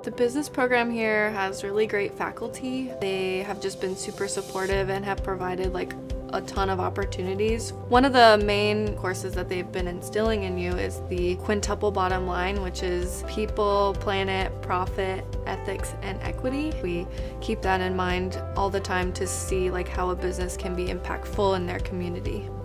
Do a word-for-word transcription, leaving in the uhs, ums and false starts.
The business program here has really great faculty. They have just been super supportive and have provided like a ton of opportunities. One of the main courses that they've been instilling in you is the quintuple bottom line, which is people, planet, profit, ethics, and equity. We keep that in mind all the time to see like how a business can be impactful in their community.